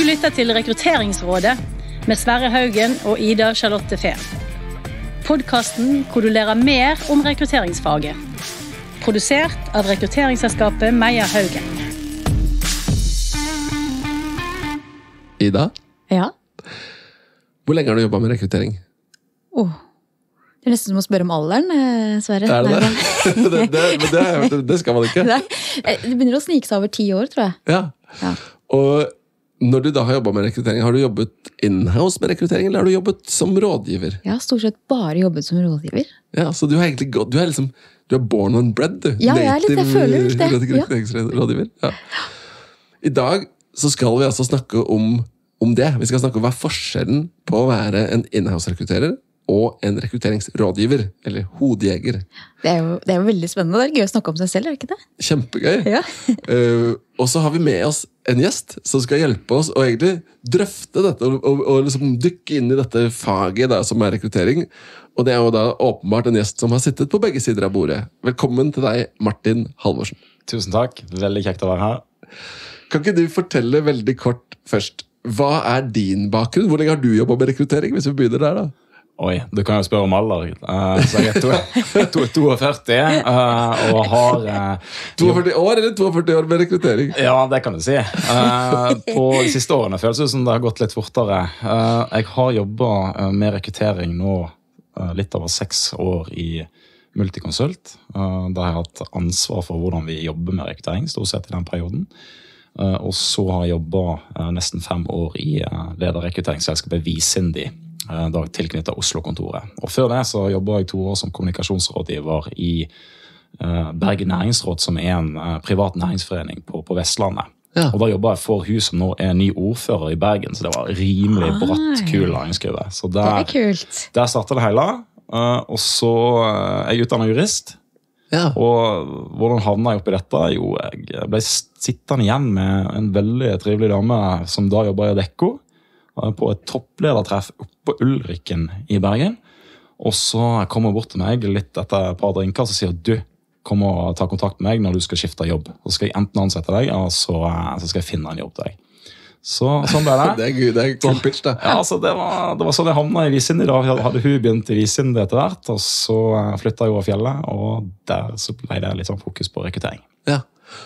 lytter til Rekrutteringsrådet med Sverre Haugen og Ida Charlotte Fehn. Podcasten hvor du lærer mer om rekrutteringsfaget. Produsert av rekrutteringsselskapet Meyer Haugen. Ida? Ja? Hvor lenge har du jobbet med rekruttering? Det er nesten som å spørre om alderen, Sverre. Er det det? Det skal man ikke. Nei, det begynner å snike seg over 10 år, tror jeg. Ja. Og når du da har jobbet med rekruttering, har du jobbet in-house med rekruttering, eller har du jobbet som rådgiver? Jeg har stort sett bare jobbet som rådgiver. Ja, så du har egentlig gått, du er born and bred, du. Ja, jeg føler litt det. Rekrutteringsrådgiver. Ja. I dag så skal vi altså snakke om det. Vi skal snakke om hva er forskjellen på å være en in-house-rekrutterer og en rekrutteringsrådgiver, eller hodjeger. Det er jo veldig spennende. Det er gøy å snakke om seg selv, er det ikke det? Kjempegøy. Ja. Og så har vi med oss en gjest som skal hjelpe oss å egentlig drøfte dette og liksom dykke inn i dette faget da, som er rekruttering. Og det er jo da åpenbart en gjest som har sittet på begge sider av bordet. Velkommen til deg, Martin Halvorsen. Tusen takk. Veldig kjekt å være her. Kan ikke du fortelle veldig kort først, hva er din bakgrunn? Hvor lenge har du jobbet med rekruttering, hvis vi begynner der da? Oi, du kan jo spørre om alder. Så jeg er 42 og har... 42 år eller 42 år med rekruttering? Ja, det kan du si. På de siste årene føles det som det har gått litt fortere. Jeg har jobbet med rekruttering nå litt over 6 år i Multiconsult. Da har jeg hatt ansvar for hvordan vi jobber med rekruttering, stort sett i den perioden. Og så har jeg jobbet nesten 5 år i lederrekrutteringsselskapet Visindi, da tilknyttet Oslo-kontoret. Og før det så jobbet jeg 2 år som kommunikasjonsrådgiver i Bergen Næringsråd, som er en privat næringsforening på Vestlandet. Ja. Og da jobbet jeg for hun som nå er ny ordfører i Bergen, så det var rimelig bratt, kul næringsskrive. Så det er kult. Der startet det hele. Og så er jeg utdannet jurist. Ja. Og hvordan havnet jeg opp i dette? Jo, jeg ble sittende igjen med en veldig trivelig dame som da jobbet i Adecco, på et toppledertreff oppe på Ulriken i Bergen. Og så kommer hun bort til meg litt etter et par drinker, så sier du, kom og ta kontakt med meg når du skal skifte jobb. Så skal jeg enten ansette deg, eller så skal jeg finne en jobb til deg. Så sånn ble det. Det er cool pitch, da. Ja, altså, det var sånn jeg havnet i Visindi. Da hadde hun begynt i Visindi etter hvert, og så flyttet jeg over fjellet, og der så ble det litt sånn fokus på rekruttering. Ja.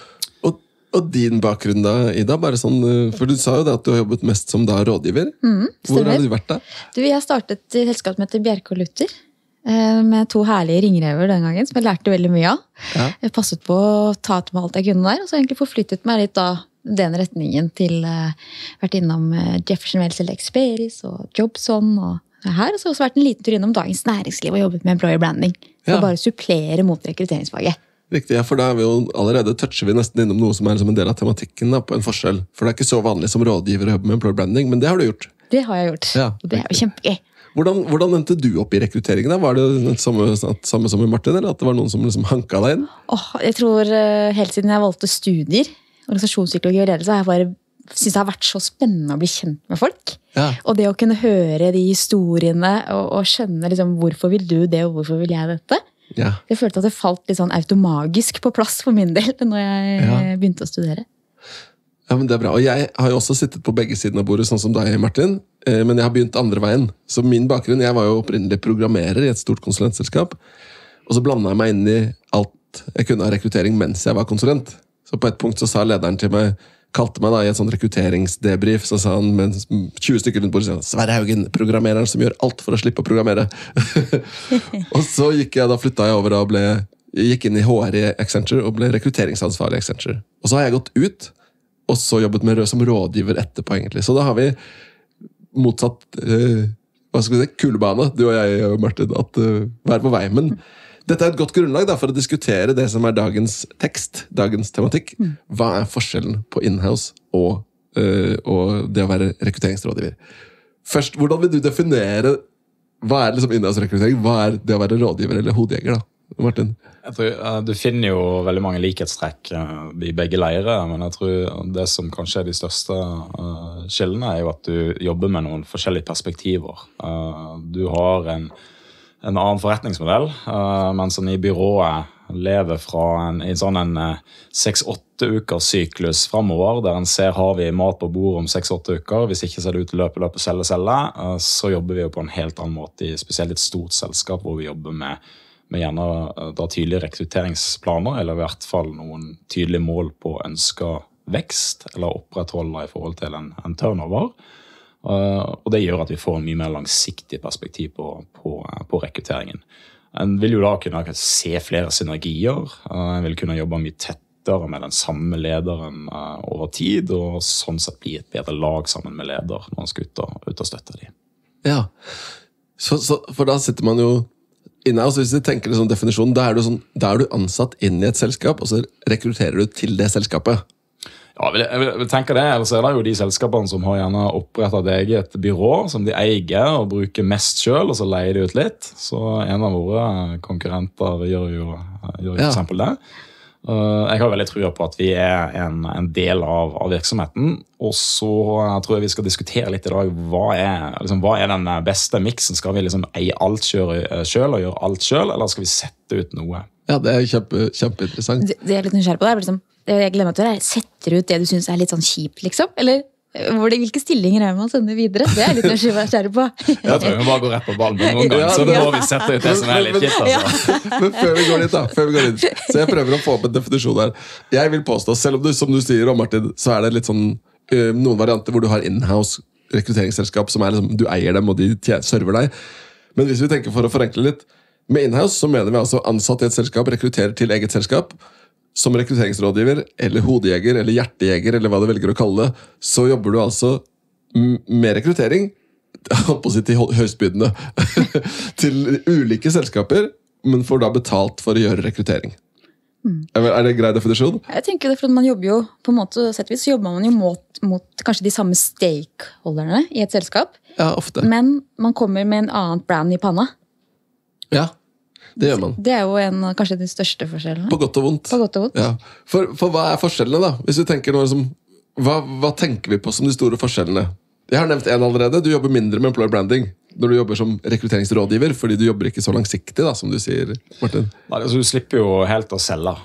Og din bakgrunn da, Ida, bare sånn, for du sa jo det at du har jobbet mest som da rådgiver. Hvor har du vært da? Jeg startet i et selskap som heter Bjerke & Luther, med 2 herlige ringrever den gangen, som jeg lærte veldig mye av. Ja. Jeg passet på å ta til meg alt jeg kunne der, og så egentlig forflyttet meg litt da den retningen til vært innom Jefferson Wells eller Experis og Jobson og her, og så har jeg også vært en liten tur innom Dagens Næringsliv og jobbet med employer branding, for å bare supplere mot rekrutteringsfaget. Riktig, ja, for da er vi jo allerede toucher vi nesten innom noe som er som en del av tematikken da, på en forskjell. For det er ikke så vanlig som rådgiver å jobbe med employer branding, men det har du gjort. Det har jeg gjort, og det er jo kjempegøy. Hvordan endte du opp i rekrutteringen da? Var det samme som med Martin, eller at det var noen som liksom hanka deg inn? Jeg tror helt siden jeg valgte studier, organisasjonspsykologi og ledelse, har jeg bare synes det har vært så spennende å bli kjent med folk. Ja. Og det å kunne høre de historiene og skjønne liksom, hvorfor vil du det, og hvorfor vil jeg dette? Ja. Jeg følte at det falt litt sånn automagisk på plass for min del når jeg begynte å studere. Ja, men det er bra. Og jeg har jo også sittet på begge siden av bordet, sånn som deg, Martin. Men jeg har begynt andre veien. Så min bakgrunn, jeg var jo opprinnelig programmerer i et stort konsulentselskap. Og så blandet jeg meg inn i alt jeg kunne av rekruttering mens jeg var konsulent. Så på et punkt så sa lederen til meg, kalte meg da i et sånt rekrutteringsdebrief, så sa han med 20 stykker rundt bordet, Sverre Haugen, programmereren som gjør alt for å slippe å programmere. Og så flyttet jeg over og gikk inn i HR i Accenture og ble rekrutteringsansvarlig i Accenture. Og så har jeg gått ut, og så jobbet med som rådgiver etterpå egentlig. Så da har vi motsatt, kulebane, du og jeg og Martin, at vi er på vei, men dette er et godt grunnlag da, for å diskutere det som er dagens tekst, dagens tematikk. Hva er forskjellen på in-house og det å være rekrutteringsrådgiver? Først, hvordan vil du definere hva er liksom in-house-rekruttering? Hva er det å være rådgiver eller hodjeger da, Martin? Jeg tror, du finner jo veldig mange likhetstrekk i begge leire, men jeg tror det som kanskje er de største skillene er jo at du jobber med noen forskjellige perspektiver. Du har en annen forretningsmodell, men sånn i byrået lever fra en 6-8 ukers syklus fremover, der en ser har vi mat på bord om 6-8 uker, hvis ikke ser det ut til løpe, selge, så jobber vi jo på en helt annen måte, spesielt et stort selskap hvor vi jobber med gjerne da tydelige rekrutteringsplaner, eller i hvert fall noen tydelige mål på ønsket vekst, eller opprettholde i forhold til en turnover. Og det gjør at vi får en mye mer langsiktig perspektiv på rekrutteringen. En vil jo da kunne se flere synergier, en vil kunne jobbe mye tettere med den samme lederen over tid, og sånn sett bli et bedre lag sammen med leder når man skal ut og støtte dem. Ja, for da sitter man jo inne, og hvis du tenker det som definisjon, da er du ansatt inn i et selskap, og så rekrutterer du til det selskapet. Ja, jeg vil tenke det, ellers det jo de selskapene som har gjerne opprettet eget byrå, som de eier og bruker mest selv, og så leier de ut litt. Så en av våre konkurrenter gjør jo for eksempel det. Jeg har veldig trua på at vi en del av virksomheten, og så tror jeg vi skal diskutere litt i dag, hva er den beste mixen? Skal vi eie alt selv og gjøre alt selv, eller skal vi sette ut noe? Ja, det kjempeinteressant. Det jeg litt nysgjerrig på, det jeg glemmer at du setter ut det du synes litt sånn kjipt, liksom? Eller hvilke stillinger man sender videre? Det litt nysgjerrig på. Jeg tror vi bare går rett på ballen på noen gang, så da må vi sette ut det som litt kjipt. Altså. Men før vi går dit, så jeg prøver å få opp en definisjon her. Jeg vil påstå, selv om som du sier, Martin, så det litt sånn noen varianter hvor du har in-house rekrutteringsselskap som du eier dem, og de server deg. Men hvis vi tenker for å forenkle litt, med in-house så mener vi altså ansatt i et selskap, rekrutterer til eget selskap, som rekrutteringsrådgiver, eller hodejeger, eller hjertejeger, eller hva du velger å kalle det, så jobber du altså med rekruttering, til høystbydende, til ulike selskaper, men får da betalt for å gjøre rekruttering. Det grei definisjon? Jeg tenker det, for man jobber jo, på en måte, settvis, så jobber man jo mot kanskje de samme stakeholderne i et selskap. Ja, ofte. Men man kommer med en annen brand i panna. Ja. Det gjør man. Det jo kanskje de største forskjellene. På godt og vondt. På godt og vondt. Ja. For hva forskjellene da? Hvis vi tenker noe som, hva tenker vi på som de store forskjellene? Jeg har nevnt en allerede. Du jobber mindre med employer branding når du jobber som rekrutteringsrådgiver, fordi du jobber ikke så langsiktig, da, som du sier, Martin. Nei, altså, du slipper jo helt å selge.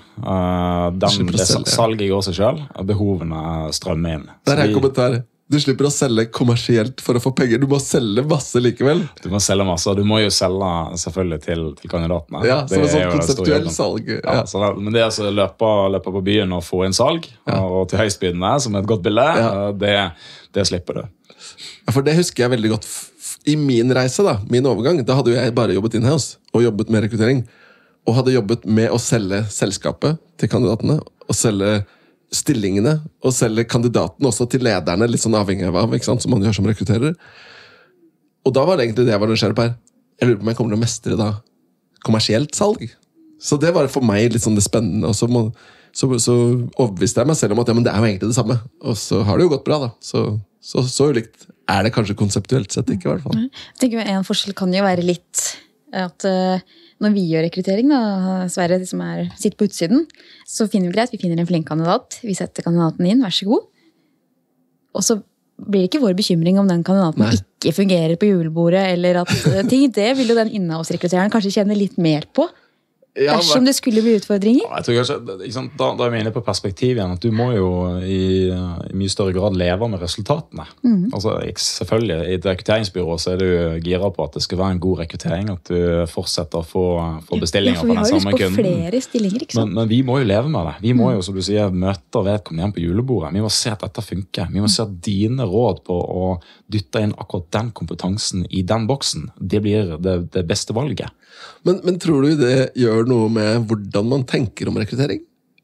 Salget går seg selv, behovene strømmer inn. Der en kommentar. Du slipper å selge kommersielt for å få penger. Du må selge masse likevel. Du må selge masse, og du må jo selge selvfølgelig til kandidatene. Ja, som en sånn konseptuell salg. Ja. Ja, men det løpe på byen og få inn salg, og til høystbydende, som et godt bilde, det slipper du. Ja, for det husker jeg veldig godt i min reise, da, min overgang. Da hadde jeg bare jobbet in-house og jobbet med rekruttering, og hadde jobbet med å selge selskapet til kandidatene, og selge stillingene, og selge kandidaten også til lederne, litt sånn avhengig av, ikke sant, som man gjør som rekrutterer. Og da var det egentlig det jeg var nysgjerrig på her. Jeg lurer på om jeg kommer til å mestre da kommersielt salg. Så det var for meg litt sånn det spennende, og så overbeviste jeg meg selv om at ja, men det jo egentlig det samme. Og så har det jo gått bra da. Så ulikt det kanskje konseptuelt sett ikke i hvert fall. Jeg tenker en forskjell kan jo være litt at når vi gjør rekruttering, da, Sverre, de som sitter på utsiden, så finner vi greit, vi finner en flink kandidat, vi setter kandidaten inn, vær så god. Og så blir det ikke vår bekymring om den kandidaten ikke fungerer på julebordet, eller at ting, det vil jo den innhavsrekrutteren kanskje kjenne litt mer på. Dersom det skulle bli utfordringer? Ja, jeg tror kanskje, da vi inne på perspektiv igjen, at du må jo i mye større grad leve med resultatene. Altså, selvfølgelig, i et rekrutteringsbyrå så du gira på at det skal være en god rekruttering, at du fortsetter å få bestillinger på den samme kunden. Vi har jo lyst på flere stillinger, ikke sant? Men vi må jo leve med det. Vi må jo, som du sier, møte vedkommende igjen på julebordet. Vi må se at dette funker. Vi må se at dine råd på å dytte inn akkurat den kompetansen i den boksen, det blir det beste valget. Men tror du det gjør noe med hvordan man tenker om rekruttering?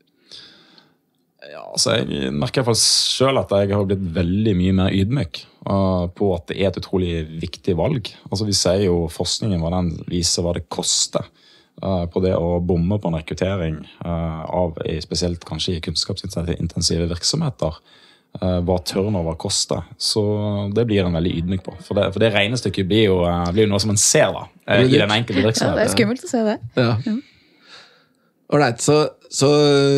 Ja, altså jeg merker i hvert fall selv at jeg har blitt veldig mye mer ydmyk på at det et utrolig viktig valg. Altså vi ser jo forskningen hva den viser hva det koster på det å bomme på en rekruttering spesielt kanskje i kunnskapsintensive virksomheter, hva turnover koster. Så det blir en veldig ydmyk på. For det regnestykket blir jo noe som man ser da, i den enkelte virksomheten. Ja, det skummelt å se det. Ja. Alright, så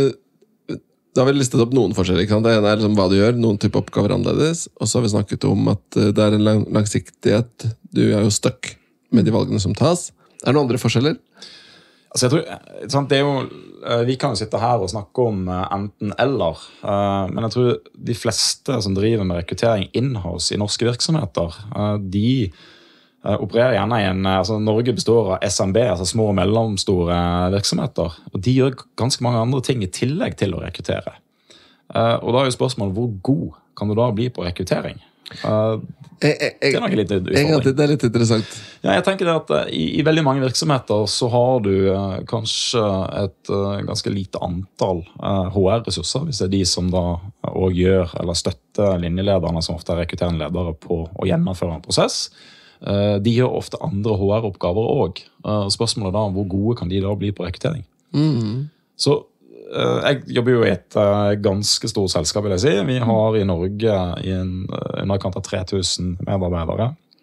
da har vi listet opp noen forskjeller. Det ene liksom hva du gjør, noen type oppgaver annerledes, og så har vi snakket om at det en langsiktighet, du jo stuck med de valgene som tas. det noen andre forskjeller? Altså jeg tror, det jo, vi kan jo sitte her og snakke om enten eller, men jeg tror de fleste som driver med rekruttering in-house i norske virksomheter, de opererer gjerne i altså Norge består av SMB, altså små og mellomstore virksomheter, og de gjør ganske mange andre ting i tillegg til å rekruttere. Og da jo spørsmålet, hvor god kan du da bli på rekruttering? Det nok litt utfordring. Det litt interessant. Ja, jeg tenker at i veldig mange virksomheter så har du kanskje et ganske lite antall HR-ressurser, hvis det de som da også gjør eller støtter linjelederne som ofte rekrutterende ledere på å gjennomføre en prosess. De gjør ofte andre HR-oppgaver også. Spørsmålet da, hvor gode kan de da bli på rekruttering? Så jeg jobber jo i et ganske stort selskap, vil jeg si. Vi har i Norge i underkant av 3000 medarbeidere.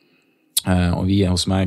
Og vi hos meg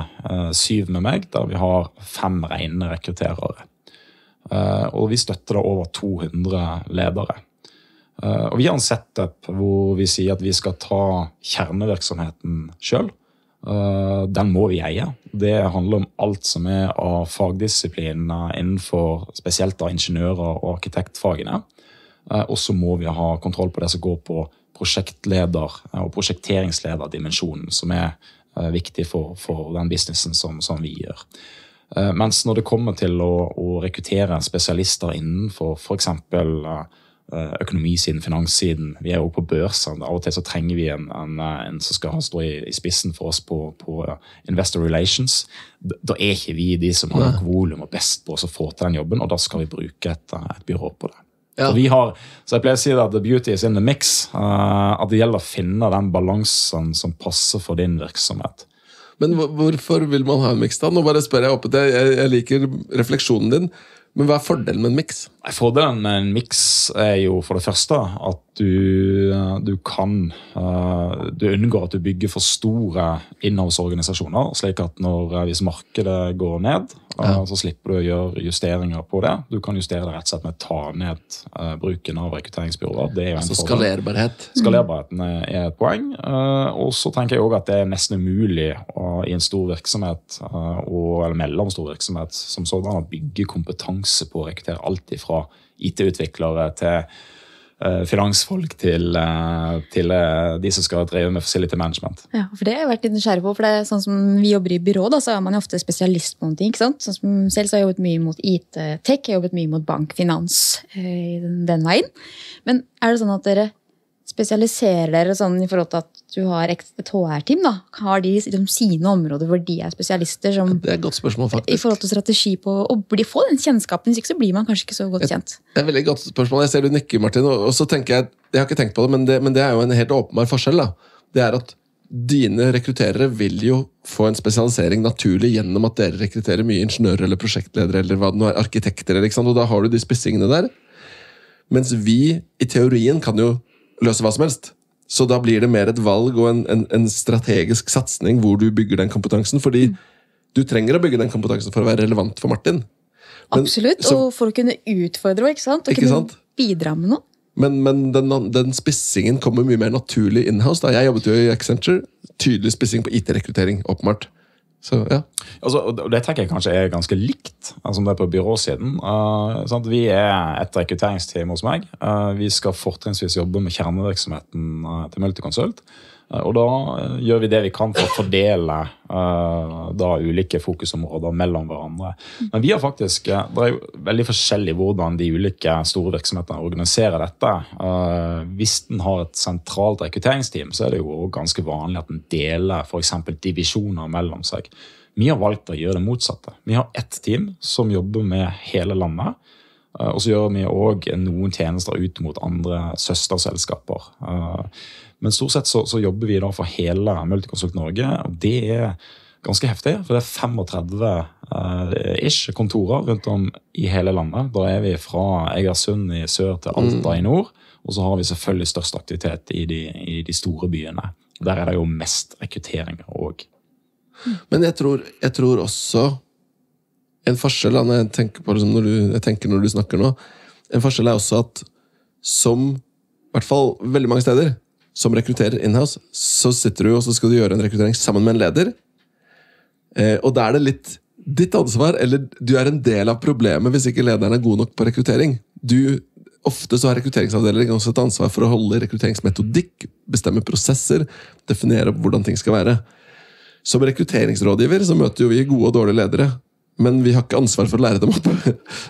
7 med meg, der vi har 5 rene rekrutterere. Og vi støtter da over 200 ledere. Og vi har en setup hvor vi sier at vi skal ta kjernevirksomheten selv. Den må vi eie. Det handler om alt som av fagdisiplin innenfor spesielt av ingeniører og arkitektfagene. Og så må vi ha kontroll på det som går på prosjektleder- og prosjekteringslederdimensjonen, som viktig for den businessen som vi gjør. Mens når det kommer til å rekruttere spesialister innenfor for eksempel økonomisiden, finanssiden, vi jo på børsen, av og til så trenger vi en som skal stå i spissen for oss på investor relations. Da ikke vi de som har nok volum og best på oss å få til den jobben, og da skal vi bruke et byrå på det. Ja. Så jeg pleier å si at the beauty is in the mix, at det gjelder å finne den balansen som passer for din virksomhet. Men hvorfor vil man ha en mix da? Nå bare spør jeg opp, jeg liker refleksjonen din, men hva fordelen med en mix? Fordelen med en mix jo for det første at du unngår at du bygger for store innholdsorganisasjoner, slik at hvis markedet går ned, så slipper du å gjøre justeringer på det. Du kan justere det rett og slett med å ta ned bruken av rekrutteringsbyråer. Det jo en fordel. Skalerbarhet. Skalerbarheten et poeng. Og så tenker jeg også at det nesten umulig i en stor virksomhet, eller mellomstor virksomhet, som sådan å bygge kompetanse på å rekruttere alt ifra IT-utviklere til finansfolk til de som skal drive med facility management. Ja, for det har jeg vært litt nysgjerrig på, for det sånn som vi jobber i byrå, da, så man jo ofte spesialist på noen ting, ikke sant? Sånn som selv så har jeg jobbet mye mot IT-tech, jeg har jobbet mye mot bank, finans, den veien. Men det sånn at dere spesialiserer dere sånn i forhold til at du har et HR-team, da? Har de sine områder hvor de spesialister som... Det et godt spørsmål, faktisk. I forhold til strategi på å få den kjennskapen, hvis ikke så blir man kanskje ikke så godt kjent. Det et veldig godt spørsmål. Jeg ser du nikker, Martin, og så tenker jeg har ikke tenkt på det, men det jo en helt åpenbar forskjell, da. Det at dine rekrutterere vil jo få en spesialisering naturlig gjennom at dere rekrutterer mye ingeniører eller prosjektledere, eller hva det nå arkitekter, ikke sant? Og da har du de spissingene der. Mens vi, i teorien, kan jo løse hva som helst. Så da blir det mer et valg og en strategisk satsning hvor du bygger den kompetansen, fordi du trenger å bygge den kompetansen for å være relevant for Martin. Men, absolutt, og for å kunne utfordre, ikke sant? Og ikke kunne sant? Bidra med noe. Men den spissingen kommer mye mer naturlig in-house. Da. Jeg jobbet jo i Accenture, tydelig spissing på IT-rekruttering, åpenbart. Så, ja. Altså, det tenker jeg kanskje ganske likt som det på byråsiden. Vi et rekrutteringsteam hos meg. Vi skal fortrinnsvis jobbe med kjernevirksomheten til Multiconsult. Og da gjør vi det vi kan for å fordele ulike fokusområder mellom hverandre. Men vi har faktisk, det jo veldig forskjellig hvordan de ulike store virksomhetene organiserer dette. Hvis den har et sentralt rekrutteringsteam, så det jo ganske vanlig at den deler for eksempel divisjoner mellom seg. Vi har valgt å gjøre det motsatte. Vi har ett team som jobber med hele landet, og så gjør vi også noen tjenester ut mot andre søsterselskaper. Men stort sett så jobber vi da for hele Multiconsult Norge, og det ganske heftig, for det 35 kontorer rundt om i hele landet. Da vi fra Egersund i sør til Alta i nord, og så har vi selvfølgelig størst aktivitet i de store byene. Der det jo mest rekruttering også. Men jeg tror også en forskjell, når jeg tenker på det som når du snakker nå, en forskjell også at som, i hvert fall veldig mange steder, som rekrutterer in-house, så sitter du og så skal du gjøre en rekruttering sammen med en leder. Og da det litt ditt ansvar, eller du en del av problemet hvis ikke lederen god nok på rekruttering. Ofte så har rekrutteringsavdelingen også et ansvar for å holde rekrutteringsmetodikk, bestemme prosesser, definere hvordan ting skal være. Som rekrutteringsrådgiver så møter jo vi gode og dårlige ledere, men vi har ikke ansvar for å lære dem opp.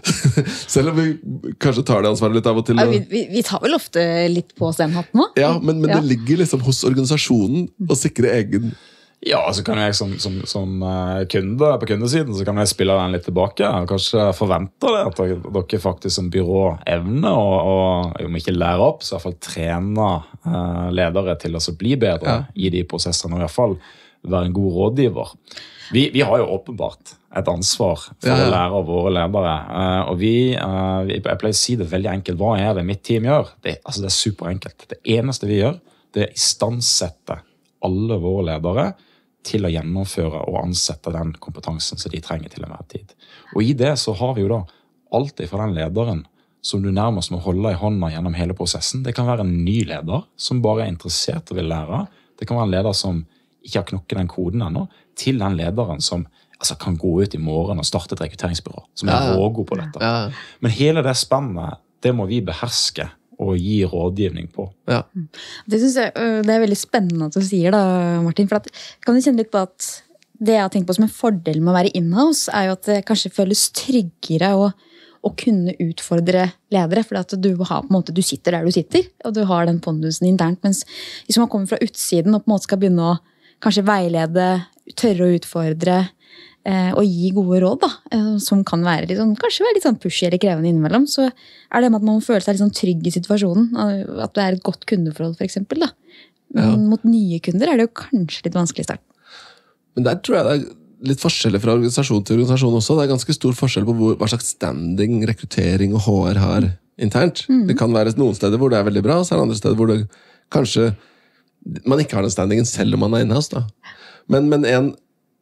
Selv om vi kanskje tar det ansvaret litt av og til. Vi tar vel ofte litt på oss den hatten nå? Ja, men det ligger liksom hos organisasjonen å sikre egen. Ja, så kan jeg som kunde på kundesiden, så kan jeg spille den litt tilbake. Og kanskje forvente det, at dere faktisk som byrå evner og om ikke lære opp, så i hvert fall trene ledere til å bli bedre i de prosessene, og i hvert fall være en god rådgiver. Vi har jo åpenbart et ansvar for å lære av våre ledere, og jeg pleier å si det veldig enkelt. Hva det mitt team gjør? Det er superenkelt. Det eneste vi gjør, det istandsette alle våre ledere til å gjennomføre og ansette den kompetansen som de trenger til enhver tid. Og i det så har vi jo da alt fra den lederen som du nærmest må holde i hånda gjennom hele prosessen. Det kan være en ny leder som bare interessert og vil lære. Det kan være en leder som ikke har knokket den koden ennå, til den lederen som kan gå ut i morgen og starte et rekrutteringsbyrå, som rågod på dette. Men hele det spennet, det må vi beherske og gi rådgivning på. Ja. Det synes jeg det veldig spennende at du sier da, Martin, for kan du kjenne litt på at det jeg har tenkt på som en fordel med å være in-house, jo at det kanskje føles tryggere å kunne utfordre ledere, for at du har på en måte, du sitter der du sitter, og du har den pondusen internt, mens hvis man kommer fra utsiden og på en måte skal begynne å kanskje veilede, tørre å utfordre, og gi gode råd da, som kan være kanskje være litt sånn pushy eller krevende innimellom, så det med at man må føle seg litt sånn trygg i situasjonen, at det et godt kundeforhold for eksempel da. Men mot nye kunder det jo kanskje litt vanskelig start. Men der tror jeg det litt forskjeller fra organisasjon til organisasjon også. Det ganske stor forskjell på hva slags standing, rekruttering og HR har internt. Det kan være noen steder hvor det veldig bra, og så det andre steder hvor det kanskje man ikke har den standingen selv om man in-house da. Men en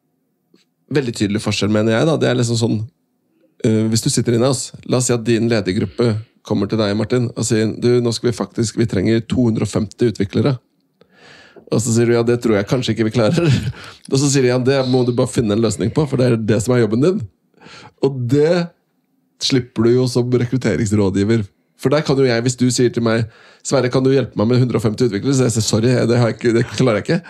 veldig tydelig forskjell, mener jeg da, det liksom sånn, hvis du sitter inne oss, la oss si at din ledergruppe kommer til deg, Martin, og sier, nå skal vi trenger 250 utviklere. Og så sier du, ja, det tror jeg kanskje ikke vi klarer. Og så sier de, ja, det må du bare finne en løsning på, for det det som jobben din. Og det slipper du jo som rekrutteringsrådgiver. For der kan jo jeg, hvis du sier til meg, Sverre, kan du hjelpe meg med 150 utviklere? Så jeg sier, sorry, det klarer jeg ikke.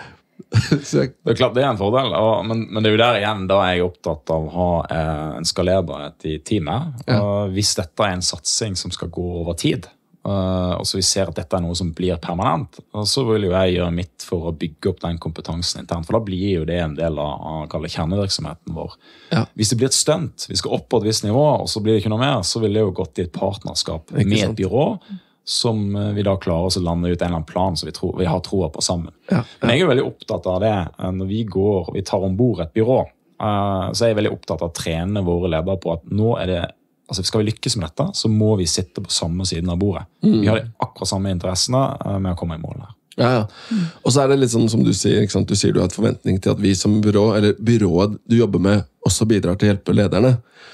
Det klart det en fordel, men det jo der igjen da jeg opptatt av å ha en skalerbarhet i teamet. Hvis dette en satsing som skal gå over tid, og så vi ser at dette noe som blir permanent, så vil jo jeg gjøre mitt for å bygge opp den kompetansen internt, for da blir jo det en del av kjernevirksomheten vår. Hvis det blir et stunt, vi skal opp på et visst nivå, og så blir det ikke noe mer, så vil det jo gått i et partnerskap med et byrå, som vi da klarer oss å lande ut en eller annen plan som vi har troa på sammen. Men jeg veldig opptatt av det når vi tar ombord et byrå, så jeg veldig opptatt av å trene våre ledere på at nå det, skal vi lykkes med dette, så må vi sitte på samme siden av bordet. Vi har akkurat samme interessene med å komme i mål her. Og så det litt sånn som du sier, ikke sant? Du sier du har et forventning til at vi som byrå, eller byrået du jobber med, også bidrar til å hjelpe lederne.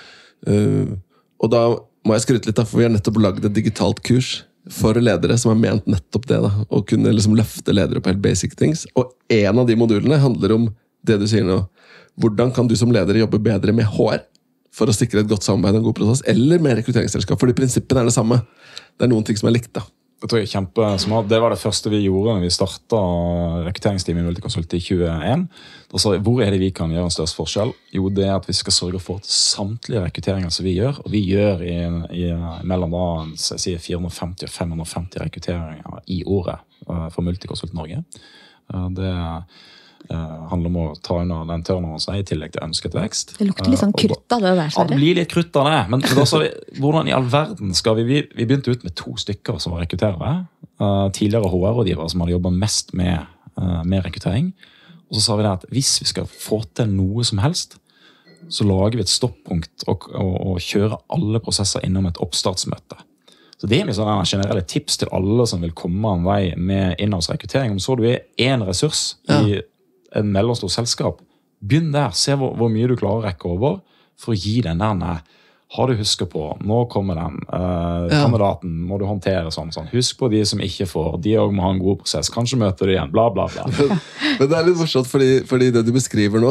Og da må jeg skryte litt av, for vi har nettopp laget et digitalt kurs for ledere som har ment nettopp det da, å kunne liksom løfte ledere på helt basic things. Og en av de modulene handler om det du sier nå. Hvordan kan du som leder jobbe bedre med HR for å sikre et godt samarbeid og en god prosess, eller med rekrutteringsselskap, fordi prinsippene det samme. Det noen ting som likt da. Det tror jeg kjempesmart. Det var det første vi gjorde når vi startet rekrutteringsteamet i Multiconsult i 2021. Da sa vi, hvor det vi kan gjøre en størst forskjell? Jo, det at vi skal sørge for at samtlige rekrutteringer som vi gjør, og vi gjør mellom da, jeg sier 450 og 550 rekrutteringer i året for Multiconsult Norge. Det handler om å ta unna den tørneren som i tillegg til ønsket vekst. Det lukter litt sånn krutt av det der. Ja, det blir litt krutt av det. Men da sa vi, hvordan i all verden skal vi begynte ut med 2 stykker som var rekrutterere. Tidligere HR-rådgivere som hadde jobbet mest med rekruttering. Og så sa vi det at hvis vi skal få til noe som helst, så lager vi et stoppunkt og kjører alle prosesser innom et oppstartsmøte. Så det mye sånne generelle tips til alle som vil komme en vei med innholdsrekruttering. Om så du en ressurs i en mellomstor selskap, begynn der, se hvor mye du klarer å rekke over, for å gi den der, har du husket på, nå kommer den, kandidaten må du håndtere sånn, husk på de som ikke får, de også må ha en god prosess, kanskje møter du igjen, bla bla bla. Men det litt morsomt, fordi det du beskriver nå,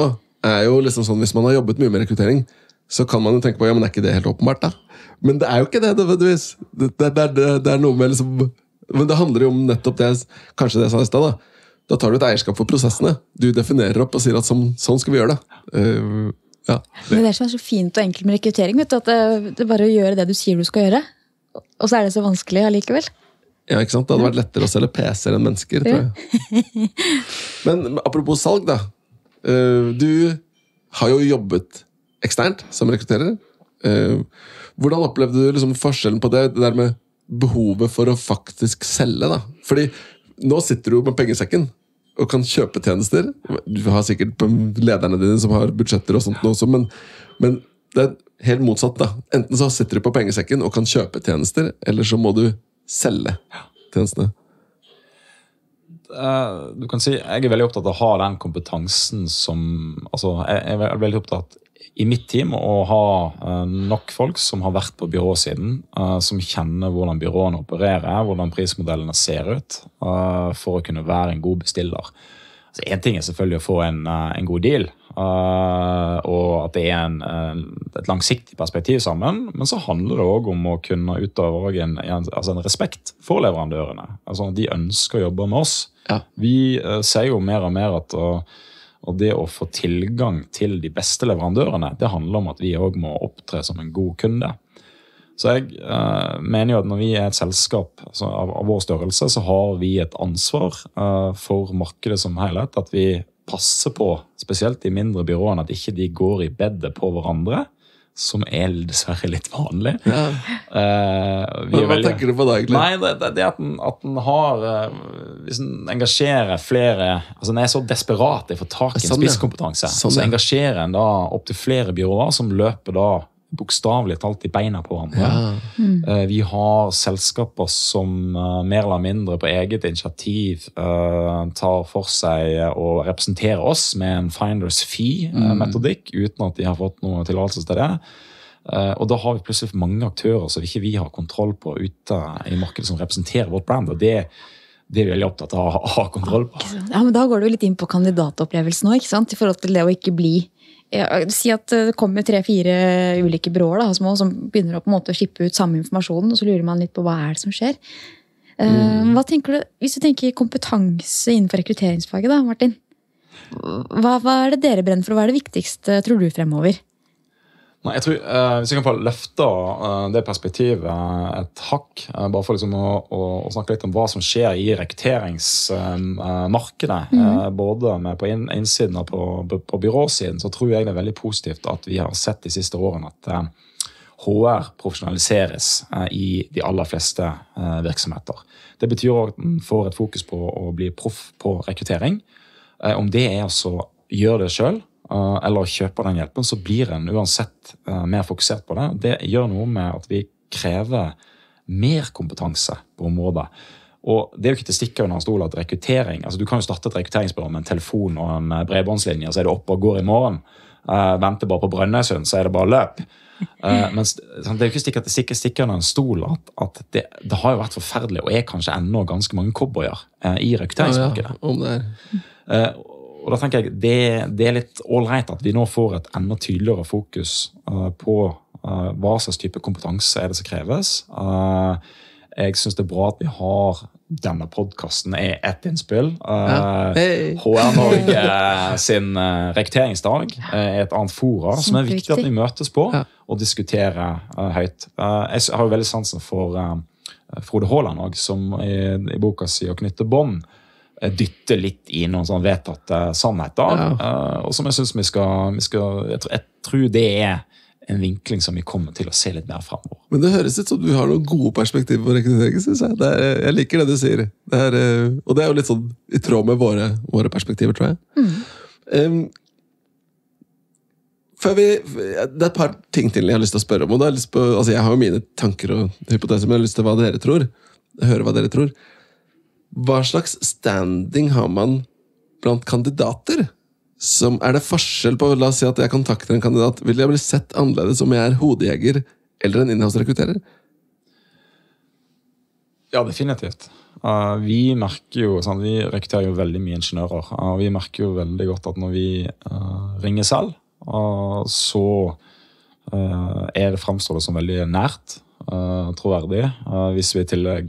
jo liksom sånn, hvis man har jobbet mye med rekruttering, så kan man jo tenke på, ja, men ikke det helt åpenbart da? Men det jo ikke det, nødvendigvis. Det noe med liksom, men det handler jo om nettopp det, kanskje det jeg sa i sted da. Da tar du et eierskap for prosessene. Du definerer opp og sier at sånn skal vi gjøre det. Ja. Men det som så fint og enkelt med rekruttering, vet du, at det bare å gjøre det du sier du skal gjøre, og så det så vanskelig allikevel. Ja, ikke sant? Det hadde vært lettere å selge PC-er enn mennesker, tror jeg. Men apropos salg da. Du har jo jobbet eksternt som rekrutterer. Hvordan opplevde du liksom forskjellen på det der med behovet for å faktisk selge da? Fordi nå sitter du med pengesekken og kan kjøpe tjenester. Du har sikkert lederne dine som har budsjetter og sånt også, men det helt motsatt da. Enten så sitter du på pengesekken og kan kjøpe tjenester, eller så må du selge tjenestene. Du kan si, jeg veldig opptatt av å ha den kompetansen som, altså jeg veldig opptatt i mitt team å ha nok folk som har vært på byråsiden, som kjenner hvordan byråene opererer, hvordan prismodellene ser ut, for å kunne være en god bestiller. Altså, en ting selvfølgelig å få en god deal, og at det et langsiktig perspektiv sammen, men så handler det også om å kunne utøve en respekt for leverandørene. Altså, de ønsker å jobbe med oss. Ja. Vi ser jo mer og mer at og det å få tilgang til de beste leverandørene, det handler om at vi også må opptre som en god kunde. Så jeg mener jo at når vi et selskap altså av vår størrelse, så har vi et ansvar for markedet som helhet, at vi passer på, spesielt de mindre byråene, at ikke de går i beddet på hverandre, som dessverre litt vanlig. Ja. Hva tenker du på da egentlig? Nei, det at den har, hvis den engasjerer flere, altså den så desperat i å få tak i en spisskompetanse, så engasjerer den da opp til flere byråer som løper da bokstavlig talt i beina på hverandre. Ja. Vi har selskaper som mer eller mindre på eget initiativ tar for seg og representerer oss med en finder's fee-metodikk, uten at de har fått noe tillatelse til det. Og da har vi plutselig mange aktører som ikke vi har kontroll på ute i markedet som representerer vårt brand, og det vi veldig opptatt av å ha kontroll på. Ja, men da går du litt inn på kandidatopplevelsen nå, ikke sant? I forhold til det å ikke bli Si at det kommer 3-4 ulike byråer da, små, som begynner å på en måte skippe ut samme informasjon, og så lurer man litt på hva det som skjer. Hva tenker du, hvis du tenker kompetanse innenfor rekrutteringsfaget da, Martin? Hva det dere brenner for, og hva det viktigste, tror du, fremover? Nei, jeg tror, hvis jeg kan få løfte det perspektivet et hakk, bare for liksom å snakke litt om hva som skjer i rekrutteringsmarkedet, både på innsiden og på byråsiden, så tror jeg det veldig positivt at vi har sett de siste årene at HR profesjonaliseres i de aller fleste virksomheter. Det betyr at man får et fokus på å bli proff på rekruttering. Om det altså å gjøre det selv, eller kjøper den hjelpen, så blir en uansett mer fokusert på det. Det gjør noe med at vi krever mer kompetanse på området. Og det jo ikke til stikke under en stol at rekruttering, altså du kan jo starte et rekrutteringsbyrå med en telefon og en bredbåndslinje, så det oppe og går i morgen. Venter bare på Brønnøysund, så det bare løp. Men det jo ikke til stikke under en stol at det har jo vært forferdelig, og kanskje enda ganske mange cowboyer i rekrutteringsmarkedet. Ja, om det Og da tenker jeg, det litt all right at vi nå får et enda tydeligere fokus på hva slags type kompetanse det som kreves. Jeg synes det bra at vi har denne podcasten et innspill. HR Norge sin rekrutteringsdag et annet fora som viktig at vi møtes på og diskuterer høyt. Jeg har jo veldig sansen for Frode Haaland også, som i boka sier å knytte bånd, dytte litt i noen sånn vedtatte sannheter, og som jeg synes vi skal jeg tror det en vinkling som vi kommer til å se litt mer fremover. Men det høres ut som du har noen gode perspektiver på rekruttering, synes jeg. Jeg liker det du sier. Og det jo litt sånn i tråd med våre perspektiver, tror jeg. Det et par ting til jeg har lyst til å spørre om, og altså jeg har jo mine tanker og hypoteser, men jeg har lyst til hva dere tror. Høre hva dere tror. Hva slags standing har man blant kandidater? Som det forskjell på, la oss si at jeg kontakter en kandidat, vil jeg bli sett annerledes om jeg hodejeger eller en innholdsrekrutterer? Ja, definitivt. Vi merker jo, sånn, vi rekrutterer jo veldig mye ingeniører, og vi merker jo veldig godt at når vi ringer selv, så fremstår det som veldig nært, troverdig. Hvis vi i tillegg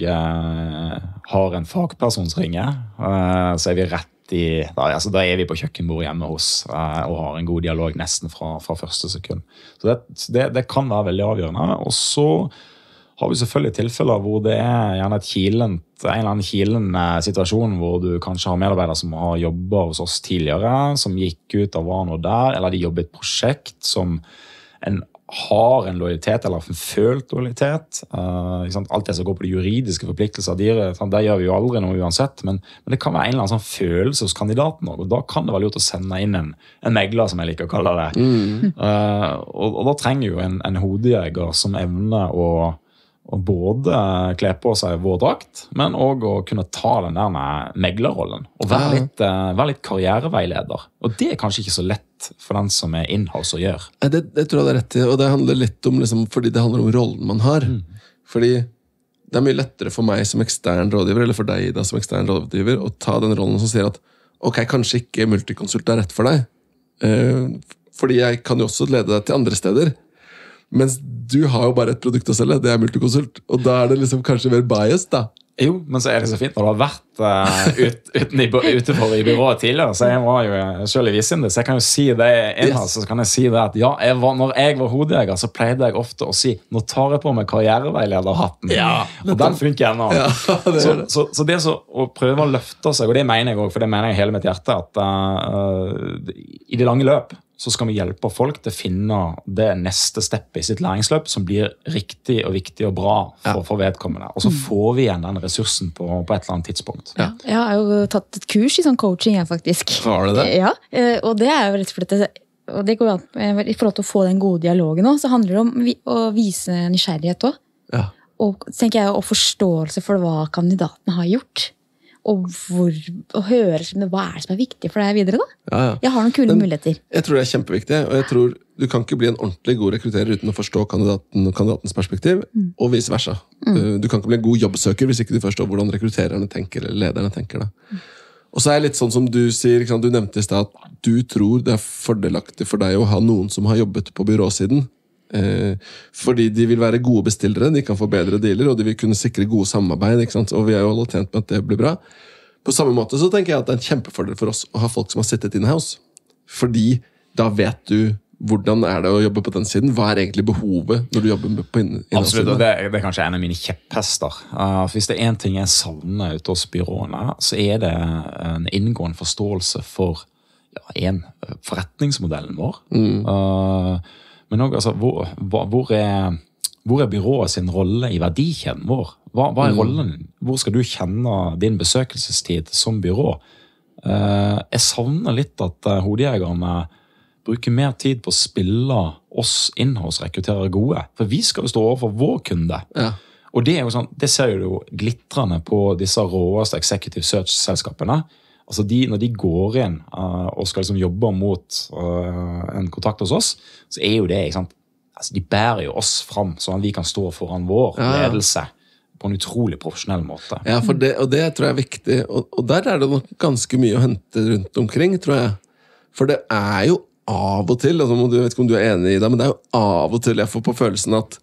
har en fagperson som ringer, så vi rett da vi på kjøkkenbordet hjemme hos og har en god dialog nesten fra første sekund. Så det kan være veldig avgjørende. Og så har vi selvfølgelig tilfeller hvor det gjerne en eller annen kilende situasjon hvor du kanskje har medarbeidere som har jobbet hos oss tidligere, som gikk ut av var noe der, eller de jobber i et prosjekt som har en lojalitet eller en følt lojalitet. Alt det som går på de juridiske forpliktelser, det gjør vi jo aldri noe uansett, men det kan være en eller annen sånn følelse hos kandidaten, og da kan det være lurt å sende inn en megler, som jeg liker å kalle det. Og da trenger jo en hodejeger som evner å både kle på seg vår drakt, men også å kunne ta den der meglerrollen og være litt karriereveileder. Og det er kanskje ikke så lett for den som er in-house å gjøre. Det tror jeg det er rett i, og det handler litt om, fordi det handler om rollen man har. Fordi det er mye lettere for meg som ekstern rådgiver, eller for deg da som ekstern rådgiver, å ta den rollen som sier at ok, kanskje ikke multiconsult er rett for deg, fordi jeg kan jo også lede deg til andre steder. Mens du har jo bare et produkt å selge, det er multiconsult, og da er det kanskje mer biased da. Jo, men så er det så fint når du har vært utenfor i byrået tidligere, så jeg var jo selv i Visinde, så jeg kan jo si det så kan jeg si det at ja, når jeg var hodejeger, så pleide jeg ofte å si, nå tar jeg på meg karriereveilederhatten, og den funker ennå. Så det å prøve å løfte seg, og det mener jeg også, for det mener jeg hele mitt hjerte, at i det lange løp, så skal vi hjelpe folk til å finne det neste steppet i sitt læringsløp som blir riktig og viktig og bra for vedkommende. Og så får vi igjen den ressursen på et eller annet tidspunkt. Ja. Jeg har jo tatt et kurs i sånn coaching, faktisk. Har du det? Ja, og det er jo rett og slett, og det går an, i forhold til å få den gode dialogen også, så handler det om å vise nysgjerrighet også. Ja. Og tenker jeg, og forståelse for hva kandidatene har gjort. Og høre hva er det som er viktig for deg videre da? Ja. Jeg har noen kule muligheter. Jeg tror det er kjempeviktig, og jeg tror du kan ikke bli en ordentlig god rekrutterer uten å forstå kandidatens perspektiv, og vice versa. Du kan ikke bli en god jobbsøker hvis ikke du forstår hvordan rekruttererne tenker, eller lederne tenker da. Og så er det litt sånn som du sier, du nevnte i sted at du tror det er fordelaktig for deg å ha noen som har jobbet på byråsiden, fordi de vil være gode bestillere, de kan få bedre dealer, og de vil kunne sikre gode samarbeid, ikke sant? Og vi er jo alle tjent med at det blir bra. På samme måte så tenker jeg at det er en kjempefordel for oss å ha folk som har sittet in-house, fordi da vet du hvordan er det å jobbe på den siden, hva er egentlig behovet når du jobber på in-house-siden? Absolutt, og det er kanskje en av mine kjepphester. Hvis det er en ting jeg savner ute hos byråene, så er det en inngående forståelse for forretningsmodellen vår. Men også, hvor er byrået sin rolle i verdikjeden vår? Hva er rollen? Hvor skal du kjenne din besøkelsestid som byrå? Jeg savner litt at hodejegerne bruker mer tid på å spille oss in-house-rekrutterere gode. For vi skal jo stå overfor vår kunde. Ja. Og det er jo sånn, det ser jo glitrende på disse råeste executive search-selskapene. Altså når de går inn og skal liksom jobbe mot en kontakt hos oss, så er jo det, ikke sant? Altså, de bærer jo oss fram, sånn at vi kan stå foran vår ledelse på en utrolig profesjonell måte. Ja, og det tror jeg er viktig, og der er det nok ganske mye å hente rundt omkring, tror jeg. For det er jo av og til, altså, jeg vet ikke om du er enig i det, men det er jo av og til jeg får på følelsen at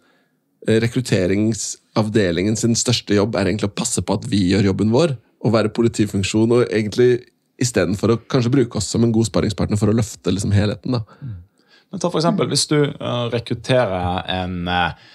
rekrutteringsavdelingen sin største jobb er egentlig å passe på at vi gjør jobben vår, å være politifunksjon, og egentlig i stedet for å kanskje bruke oss som en god sparringspartner for å løfte liksom helheten. Da. Men ta for eksempel, hvis du rekrutterer en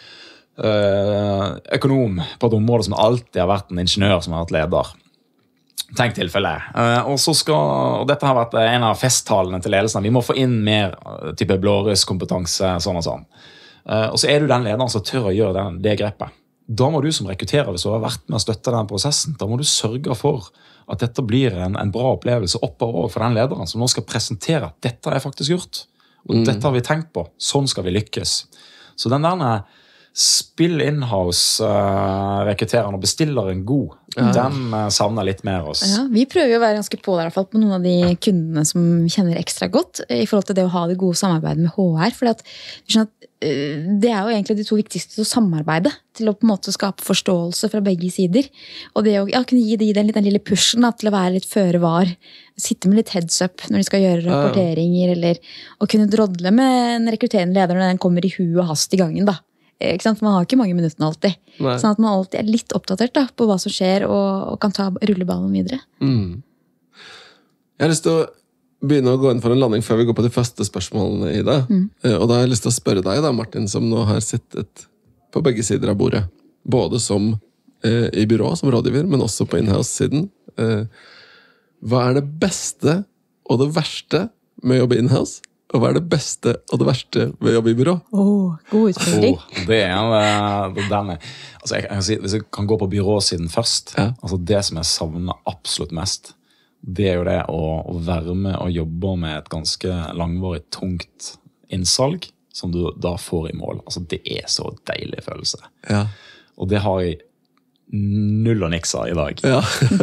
økonom på et område som alltid har vært en ingeniør som har vært leder. Tenk tilfelle. Og dette har vært en av festtalene til ledelsen. Vi må få inn mer type blårøyskompetanse, sånn og sånn. Og så er du den lederen som tør å gjøre det grepet. Da må du som rekrutterer, hvis du har vært med å støtte den prosessen, da må du sørge for at dette blir en bra opplevelse oppover for den lederen som nå skal presentere at dette er faktisk gjort, og dette har vi tenkt på, sånn skal vi lykkes. Så den der spill in-house rekruttereren og bestiller en god Den savner litt mer oss. Ja, vi prøver jo å være ganske på der, i hvert fall på noen av de kundene som kjenner ekstra godt, i forhold til det å ha det gode samarbeidet med HR. For det er jo egentlig de to viktigste til å samarbeide, til å på en måte skape forståelse fra begge sider. Og det å kunne gi den lille pushen da, til å være litt føre var, sitte med litt heads up når de skal gjøre rapporteringer, eller å kunne drodle med en rekrutterende leder når den kommer i hu og hast i gangen da. Ikke sant? Man har ikke mange minuttene alltid. Nei. Sånn at man alltid er litt oppdatert da, på hva som skjer, og kan rulle ballen videre. Jeg har lyst til å begynne å gå inn for en landing før vi går på de første spørsmålene, Ida. Og da har jeg lyst til å spørre deg da, Martin, som nå har sittet på begge sider av bordet. Både som i byrå, som rådgiver, men også på in-house-siden. Hva er det beste og det verste med å jobbe in-house? Og hva er det beste og det verste ved å jobbe i byrå? God utfordring. Det denne. Altså jeg kan si, hvis jeg kan gå på byråsiden først, altså det som jeg savner absolutt mest, det er jo det å være med og jobbe med et ganske langvarig, tungt innsalg, som du da får i mål. Altså det er så deilig følelse. Ja. Og det har jeg null og niks av i dag. Ja.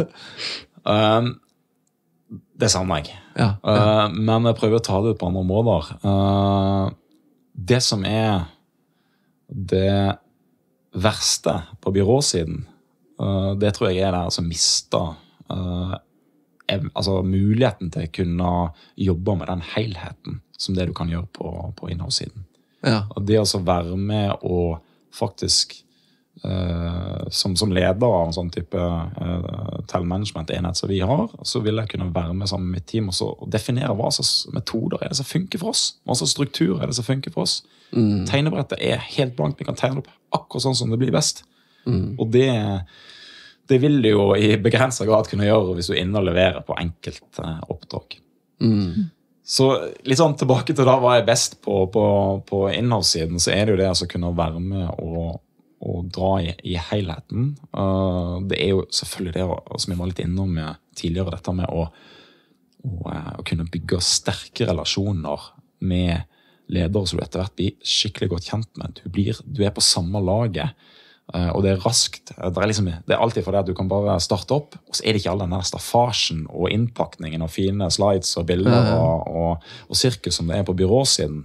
Det savner jeg. Men jeg prøver å ta det ut på andre måter. Det som er det verste på byråsiden, det tror jeg er det som mister muligheten til å kunne jobbe med den helheten som det du kan gjøre på innholdssiden. Og det å være med og faktisk som leder av en sånn type tell-management-enhet som vi har, så vil jeg kunne være med sammen med mitt team og definere hva slags metoder er det som funker for oss, hva slags struktur er det som funker for oss. Tegnebrettet er helt blankt, vi kan tegne opp akkurat sånn som det blir best. Og det vil du jo i begrenset grad kunne gjøre hvis du er inne og leverer på enkelte oppdrag. Så litt sånn tilbake til da hva er best på innholdssiden, så er det jo det å kunne være med og dra i helheten. Det er jo selvfølgelig det som jeg var litt innom tidligere, dette med å kunne bygge sterke relasjoner med ledere som du etter hvert blir skikkelig godt kjent med. Du er på samme laget, og det er raskt. Det er alltid fordi at du kan bare starte opp, og så er det ikke all den der staffasjen og innpakningen og fine slides og bilder og sirkus som det er på byråsiden.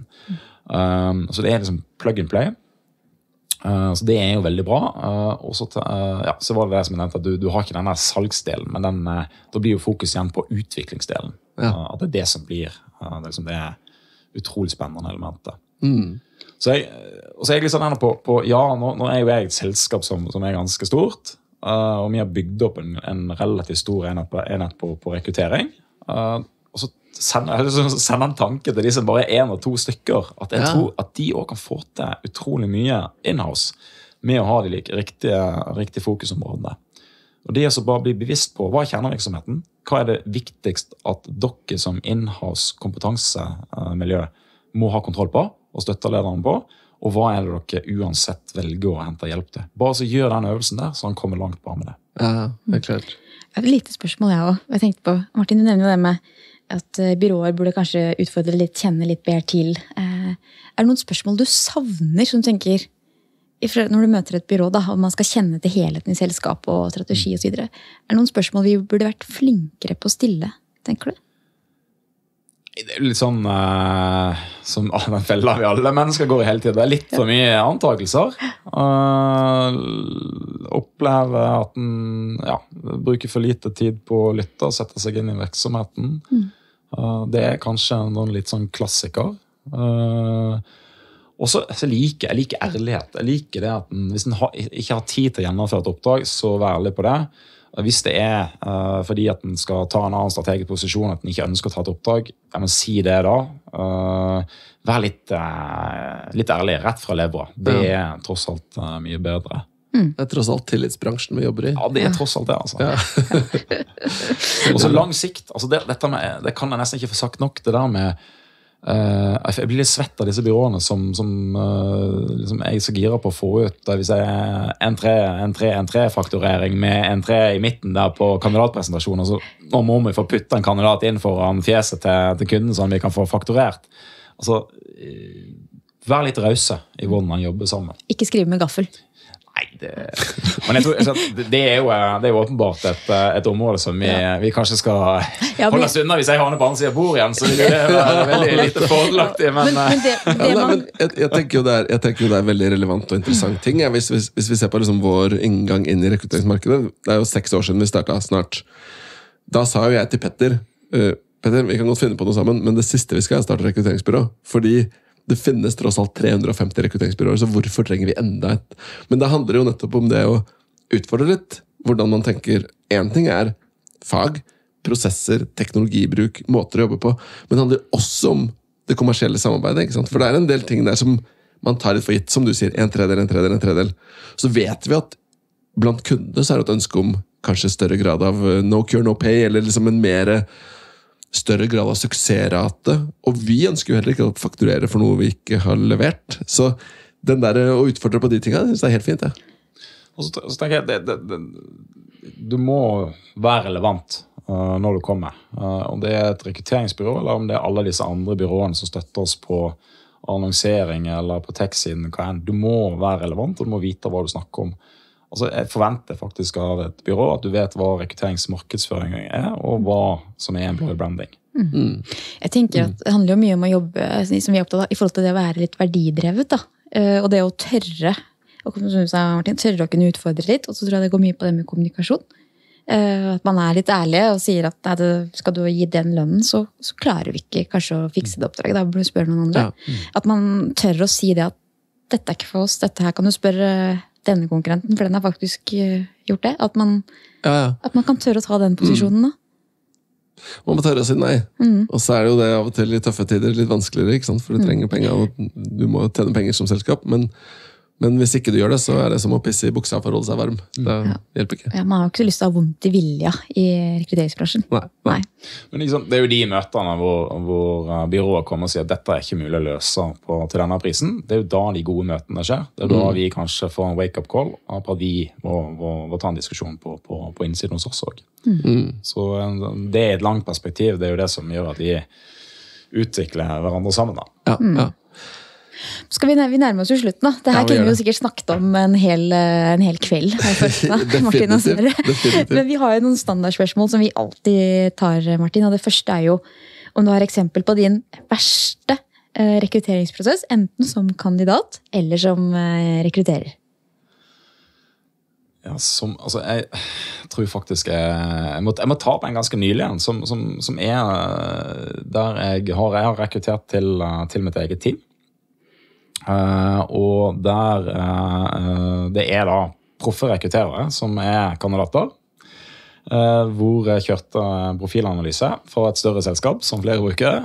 Så det er liksom plug and play. Så det er jo veldig bra. Og så var det som jeg nevnte, at du har ikke denne salgsdelen, men da blir jo fokus igjen på utviklingsdelen. At det er det som blir det utrolig spennende elementet. Så er jeg litt sånn på nå er jo jeg et selskap som er ganske stort, og vi har bygd opp en relativt stor enhet på rekruttering. Og så sender en tanke til de som bare er 1 og 2 stykker, at jeg tror at de også kan få til utrolig mye in-house med å ha de riktige fokusområdene. Og det er så bare å bli bevisst på hva er kjernevirksomheten, hva er det viktigst at dere som in-house kompetansemiljø må ha kontroll på og støtte lederen på, og hva er det dere uansett velger å hente hjelp til. Bare så gjør den øvelsen der, så han kommer langt på med det. Ja, det er klart. Jeg har et lite spørsmål jeg også. Jeg tenkte på, Martin, du nevner jo det med at byråer burde kanskje utfordre litt, kjenne litt bedre til. Er det noen spørsmål du savner som du tenker, når du møter et byrå da, og man skal kjenne til helheten i selskap og strategi og så videre, er det noen spørsmål vi burde vært flinkere på å stille, tenker du? Det er litt sånn som den fella vi alle mennesker går i hele tiden. Det er litt for mye antakelser. Oppleve at den bruker for lite tid på å lytte og sette seg inn i virksomheten. Det er kanskje noen litt sånn klassiker. Og så liker jeg ærlighet. Jeg liker det at hvis en ikke har tid til å gjennomføre et oppdrag, så vær ærlig på det. Hvis det er fordi at den skal ta en annen strategisk posisjon, at den ikke ønsker å ta et oppdrag, men si det da. Vær litt ærlig, rett fra levra. Det er tross alt mye bedre. Det er tross alt tillitsbransjen vi jobber i. Ja, det er tross alt det, altså. Og så lang sikt, altså det kan jeg nesten ikke få sagt nok, det der med jeg blir litt svett av disse byråene som liksom jeg er så gira på å få ut hvis jeg en 3-fakturering med en 3 i midten der på kandidatpresentasjonen, så nå må vi få putte en kandidat inn foran fjeset til kunden sånn vi kan få fakturert. Vær litt rause i hvordan man jobber sammen. Ikke skrive med gaffel. Nei, Men jeg tror det jo åpenbart et område som vi kanskje skal holde oss unna. Hvis jeg havner på andre siden av bord igjen, så vil det være veldig lite fordelaktig. Jeg tenker jo det er veldig relevant og interessant ting. Hvis vi ser på liksom vår inngang inn i rekrutteringsmarkedet, det jo 6 år siden vi startet snart. Da sa jo jeg til Petter, vi kan godt finne på noe sammen, men det siste vi skal starte rekrutteringsbyrå, fordi det finnes tross alt 350 rekrutteringsbyråer, så hvorfor trenger vi enda et? Men det handler jo nettopp om det å utfordre litt, hvordan man tenker. En ting fag, prosesser, teknologibruk, måter å jobbe på, men det handler også om det kommersielle samarbeidet, ikke sant? For det en del ting der som man tar litt for gitt, som du sier, en tredel. Så vet vi at blant kundene så det et ønske om kanskje større grad av no cure, no pay, eller liksom en mer større grad av suksessrate, og vi ønsker jo heller ikke å fakturere for noe vi ikke har levert. Så den der å utfordre på de tingene, synes jeg helt fint. Og så tenker jeg, du må være relevant når du kommer. Om det et rekrutteringsbyrå, eller om det alle disse andre byråene som støtter oss på annonsering eller på tech-siden, du må være relevant, og du må vite hva du snakker om. Altså, jeg forventer faktisk av et byrå at du vet hva rekrutteringsmarkedsføring og hva som employer branding. Jeg tenker at det handler jo mye om å jobbe, som vi opptatt av, i forhold til det å være litt verdidrevet, da. Og det å tørre, og som du sa, Martin, tørre å kunne utfordre litt, og så tror jeg det går mye på det med kommunikasjon. At man litt ærlig og sier at skal du gi den lønnen, så klarer vi ikke kanskje å fikse det oppdraget, da bør du spørre noen andre. At man tør å si det at dette ikke for oss, dette her kan du spørre denne konkurrenten, for den har faktisk gjort det. At man kan tørre å ta den posisjonen da. Man må tørre å si nei. Og så det jo det av og til i tøffe tider litt vanskeligere, ikke sant? For du trenger penger, og du må tjene penger som selskap, men hvis ikke du gjør det, så det som å pisse i buksa for å holde seg varm. Det hjelper ikke. Ja, man har jo ikke så lyst til å ha vondt i vilja i rekrutteringsbransjen. Nei. Men liksom, det jo de møtene hvor byråer kommer og sier at dette ikke mulig å løse til denne prisen. Det jo da de gode møtene skjer. Det da vi kanskje får en wake-up call på at vi må ta en diskusjon på innsiden hos oss også. Så det et langt perspektiv. Det jo det som gjør at vi utvikler hverandre sammen da. Ja. Skal vi nærme oss jo slutten da? Det her kunne vi jo sikkert snakket om en hel kveld. Martin og Sverre. Men vi har jo noen standardspørsmål som vi alltid tar, Martin. Og det første jo om du har eksempel på din verste rekrutteringsprosess, enten som kandidat eller som rekrutterer. Ja, jeg tror faktisk jeg må ta på en ganske nylig som der jeg har rekruttert til mitt eget team. Og der det da proffe rekrutterere som kandidater, hvor jeg kjørte profilanalyse for et større selskap som flere bruker,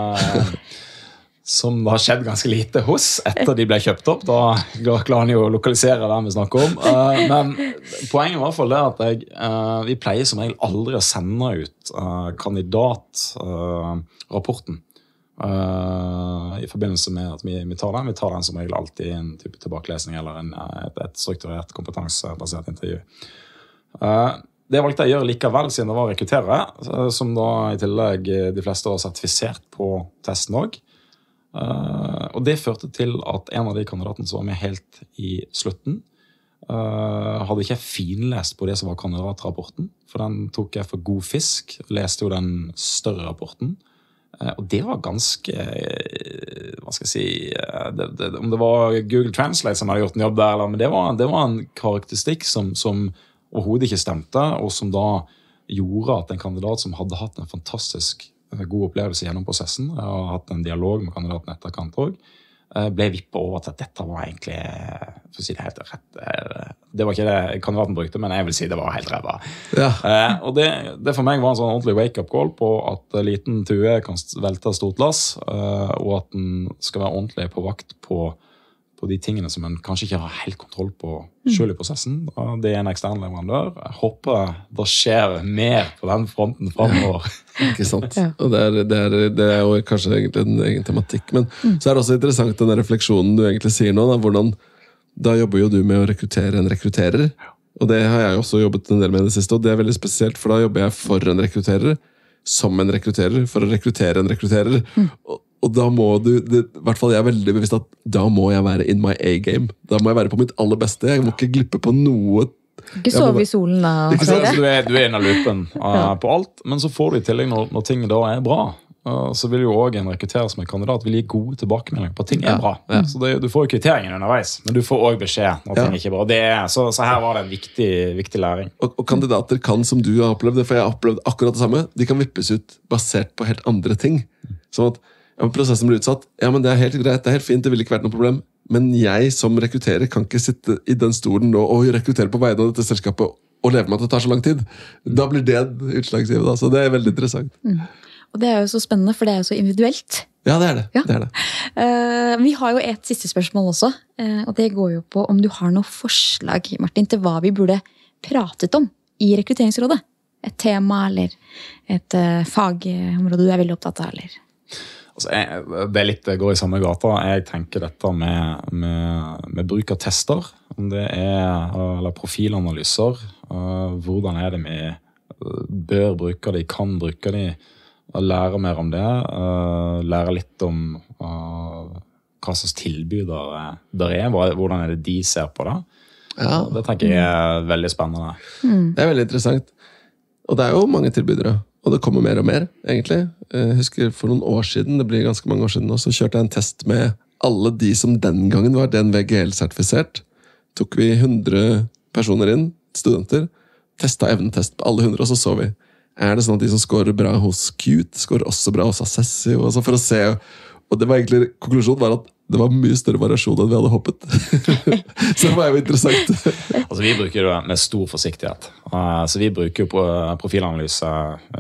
som det har skjedd ganske lite hos etter de ble kjøpt opp. Da klarer han jo å lokalisere hvem vi snakker om. Men poenget i hvert fall at vi pleier som regel aldri å sende ut kandidatrapporten i forbindelse med at vi tar den. Vi tar den som regel alltid i en type tilbakelesning eller et strukturert kompetansebasert intervju. Det valgte jeg å gjøre likevel siden det var rekrutterere, som da i tillegg de fleste var sertifisert på testen også. Og det førte til at en av de kandidatene som var med helt i slutten, hadde ikke finlest på det som var kandidatrapporten, for den tok jeg for god fisk, leste jo den større rapporten. Og det var ganske, hva skal jeg si, om det var Google Translate som hadde gjort en jobb der, men det var en karakteristikk som overhodet ikke stemte, og som da gjorde at en kandidat som hadde hatt en fantastisk god opplevelse gjennom prosessen, og hatt en dialog med kandidaten etterkant også, ble vippet over til at dette var egentlig, for å si det helt rett, det var ikke det kandidaten brukte, men jeg vil si det var helt ræva. Ja. Og det for meg var en sånn ordentlig wake-up call på at liten tue kan velte stort lass, og at den skal være ordentlig på vakt på de tingene som en kanskje ikke har helt kontroll på selv i prosessen. Det en ekstern leverandør. Jeg håper det skjer mer på den fronten fremover. Ikke sant? Ja. Og det jo kanskje egentlig en egen tematikk, men så det også interessant den refleksjonen du egentlig sier nå, da jobber jo du med å rekruttere en rekrutterer, og det har jeg også jobbet en del med det siste, og det veldig spesielt, for da jobber jeg for en rekrutterer, som en rekrutterer, for å rekruttere en rekrutterer. Og da må du, I hvert fall jeg veldig bevisst at da må jeg være in my A-game. Da må jeg være på mitt aller beste. Jeg må ikke glippe på noe. Ikke sove i solen da. Altså, du er inne av loopen på alt, men så får du I tillegg når ting da bra. Så vil jo også en rekrutterer som en kandidat vil gi gode tilbakemeldinger på at ting bra. Så du får jo kvitteringen underveis, men du får også beskjed når ting ikke bra. Så her var det en viktig læring. Og kandidater kan, som du har opplevd, for jeg har opplevd akkurat det samme, de kan vippes ut basert på helt andre ting. Sånn at prosessen blir utsatt. Ja, men det helt greit, det helt fint, det ville ikke vært noe problem. Men jeg som rekrutterer kan ikke sitte I den stolen nå og rekruttere på vegne av dette selskapet og leve med at det tar så lang tid. Da blir det utslagsgivende, så det veldig interessant. Og det jo så spennende, for det jo så individuelt. Ja, det det. Ja. Det det. Vi har jo et siste spørsmål også, og det går jo på om du har noe forslag, Martin, til hva vi burde pratet om I rekrutteringsrådet. Et tema eller et fagområde du veldig opptatt av, eller? Altså, det litt går I samme gata. Jeg tenker dette med bruk av tester, om det eller profilanalyser, hvordan det vi bør bruke det, kan bruke det, lære mer om det, lære litt om hva slags tilbydere der hvordan det de ser på det. Ja. Det tenker jeg veldig spennende. Det veldig interessant. Og det jo mange tilbydere, og det kommer mer og mer, egentlig. Jeg husker for noen år siden, det blir ganske mange år siden, så kjørte jeg en test med alle de som den gangen var DNV-GL-sertifisert. Tok vi 100 personer inn, studenter, testet evnetest på alle 100, og så vi. Det sånn at de som scorer bra hos Qt, scorer også bra hos Assessio, og så for å se. Og det var egentlig, konklusjonen var at det var mye større variasjon enn vi hadde håpet. Så det var jo interessant. Altså, vi bruker det med stor forsiktighet. Så vi bruker jo profilanalyse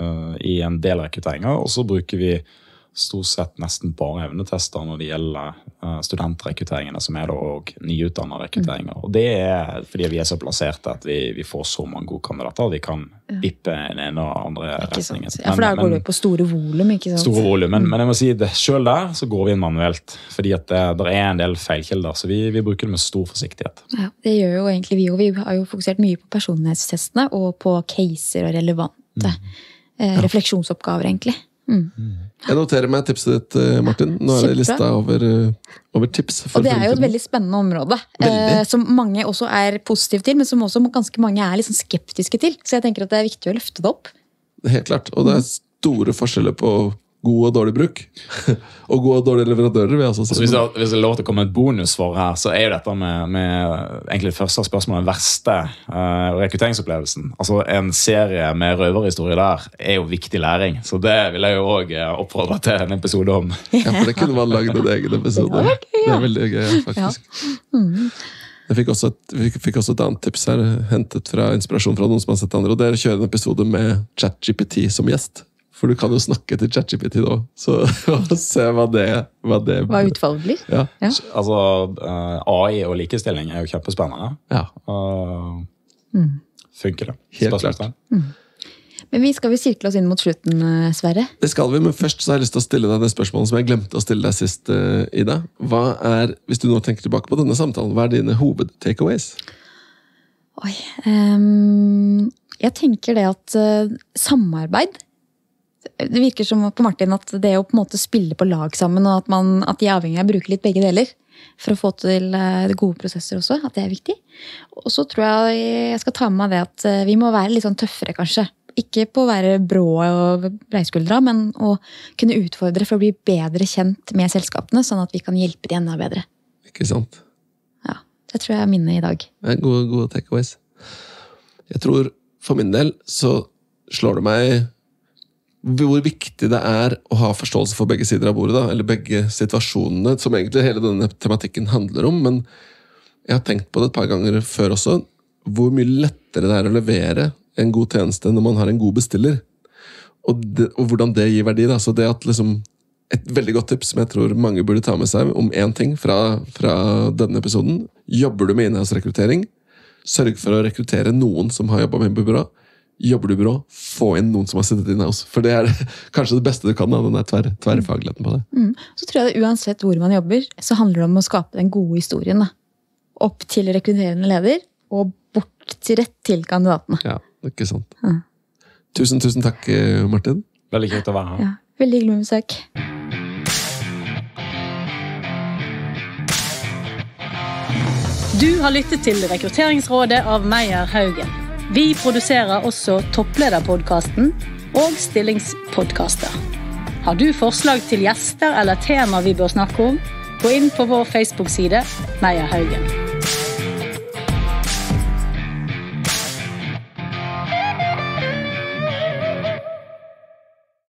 I en del rekrutteringer, og så bruker vi stort sett nesten bare evnetester når det gjelder studentrekrutteringene, som da også nyutdannede rekrutteringer. Og det fordi vi så plassert at vi får så mange gode kandidater, vi kan vippe en ene og andre retningen. Ja, for da går det på store volum, ikke sant? Store volum, men jeg må si det, selv der så går vi inn manuelt, fordi at det en del feilkilder, så vi bruker det med stor forsiktighet. Ja, det gjør jo egentlig vi, og vi har jo fokusert mye på personlighetstestene, og på caser og relevante refleksjonsoppgaver, egentlig. Jeg noterer meg tipset ditt, Martin. Nå det lista over tips. Og det jo et veldig spennende område, som mange også positive til, men som også ganske mange litt sånn skeptiske til. Så jeg tenker at det viktig å løfte det opp. Helt klart, og det store forskjeller på god og dårlig bruk. Og god og dårlig leverandører, vil jeg også si. Hvis det lov til å komme et bonusvar her, så jo dette med egentlig det første spørsmålet, den verste rekrutteringsopplevelsen. Altså en serie med røverhistorie der jo viktig læring, så det vil jeg jo også oppfordre til en episode om. Ja, for det kunne man lagd en egen episode. Det veldig gøy, faktisk. Jeg fikk også et annet tips her, hentet fra inspirasjon fra noen som har sett andre, og det å kjøre en episode med ChatGPT som gjest. For du kan jo snakke til ChatGPT da, så se hva utfallet blir. Ja. Altså, AI og likestilling jo kjempespennende. Ja. Funker det? Helt klart. Men vi skal sirkle oss inn mot slutten, Sverre. Det skal vi, men først så har jeg lyst til å stille deg det spørsmålet som jeg glemte å stille deg sist, Ida. Hva hvis du nå tenker tilbake på denne samtalen, hva dine hoved-takeaways? Oi, jeg tenker det at samarbeid, det virker som på Martin at det å på en måte spille på lag sammen, og at de avhengig av å bruke litt begge deler for å få til gode prosesser også, at det viktig. Og så tror jeg skal ta med meg det at vi må være litt sånn tøffere kanskje. Ikke på å være brå og breiskuldra, men å kunne utfordre for å bli bedre kjent med selskapene, sånn at vi kan hjelpe de enda bedre. Ikke sant? Ja, det tror jeg minnet i dag. Gode takeaways. Jeg tror for min del så slår det meg hvor viktig det å ha forståelse for begge sider av bordet, da, eller begge situasjonene, som egentlig hele denne tematikken handler om, men jeg har tenkt på det et par ganger før også, hvor mye lettere det å levere en god tjeneste når man har en god bestiller, og hvordan det gir verdi. Da. Så det at liksom, et veldig godt tips som jeg tror mange burde ta med seg om en ting fra denne episoden, jobber du med innholdsrekruttering, sørg for å rekruttere noen som har jobbet med byrå, jobber du i byrå, få inn noen som har sittet inn hos. For det kanskje det beste du kan, den tverrfagligheten på det. Så tror jeg det uansett hvor man jobber, så handler det om å skape den gode historien. Da. Opp til rekrutterende leder, og bort til rett til kandidatene. Ja, ikke sant. Tusen takk, Martin. Veldig kjekt å være her. Ja, veldig hyggelig med besøk. Du har lyttet til Rekrutteringsrådet av Meyer Haugen. Vi produserer også Topplederpodcasten og Stillingspodcaster. Har du forslag til gjester eller tema vi bør snakke om? Gå inn på vår Facebook-side Meyer Haugen.